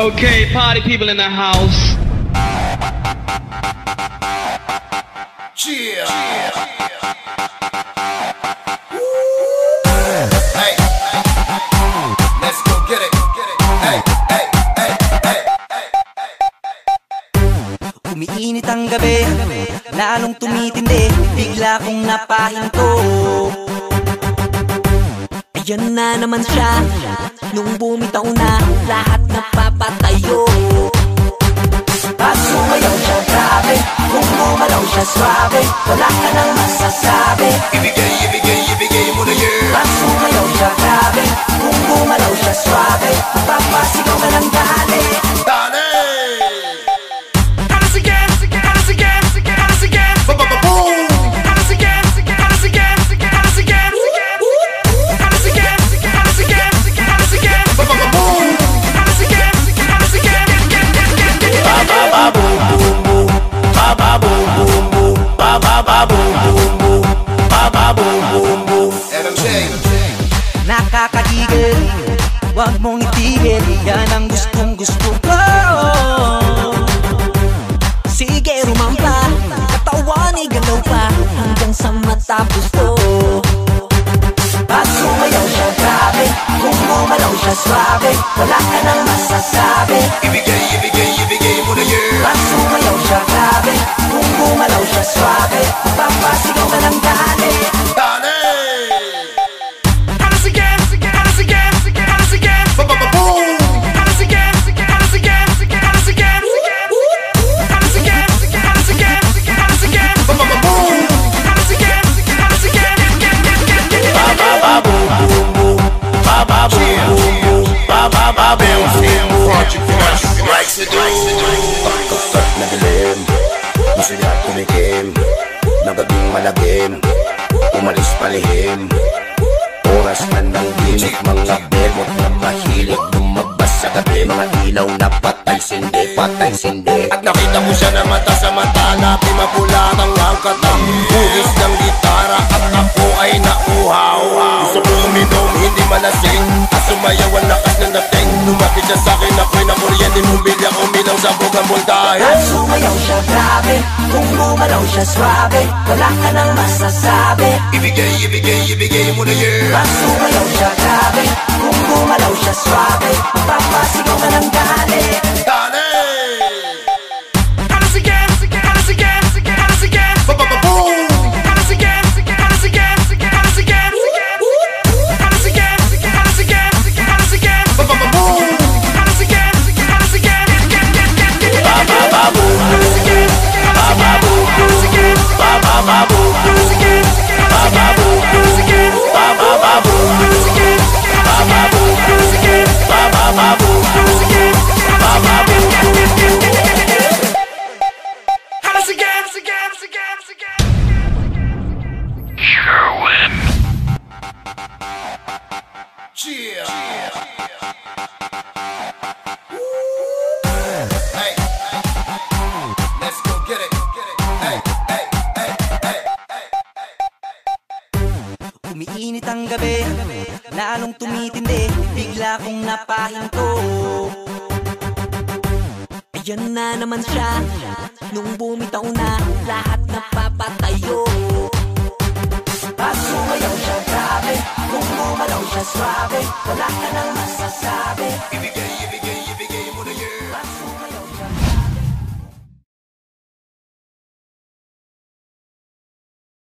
Okay, party people in the house. Cheer. Hey, let's go get it. Hey, hey, hey, hey. Umiinit ang gabi, lalong tumitindi, bigla kong napahinto. Ayan na naman siya, nung bumitaw na, lahat napapatayo. Pag sumayaw siya, grabe, kung gumalaw siya, swabe, wala ka nang masasabi. Ibigay mo na yun. Pag sumayaw siya, grabe, kung gumalaw siya, swabe, papasigaw ka ng dali. Dali! Babababoom! Nakakagigil, wag mong itigil, yan ang gustong gusto ko. Sige rumampa, katawan igalaw pa, hanggang sa matapos to. Pag sumayaw siya, grabe, kung gumalaw siya, swabe, wala ka nang masasabi. Ibigay mo na yun. Pag sumayaw siya, grabe, kung gumalaw siya, swabe, papasigaw ka ng dali. Dali! Babababoom! Pagkakat na dilim, masaya tumikim, ng gabing malagim, umalis palihim. Oras na ng limit, mga bemot na mahilig lumabas sa gabi. Mga ilaw na patay sindi, patay sindi. At nakita mo siya na mata sa mata, napi mapula ng angkat ng buhis ng gitara. At ako ay nauhaw, gusto ko uminom, hindi malasing, at sumayaw ang lakas ng dating. Lumapit siya sa'kin, ako'y na kuryente, bumili ako minang sabog ang voltahe. At sumayaw siya, grabe, kung gumalaw siya, swabe, wala ka nang masasabi. Ibigay mo na yun. Pag sumayaw siya, grabe, kung gumalaw siya, swabe, papasigaw ka ng dali. Dali! Babababoom! Cheer. Hey, let's go get it. Hey, hey, hey, hey, hey. Umiinit ang gabi, lalong tumitindi, bigla kong napahinto. Ayan na naman siya, nung bumitaw na, lahat napapatayo. Pag sumayaw siya, grabe, kung gumalaw siya, swabe, wala ka nang masasabi.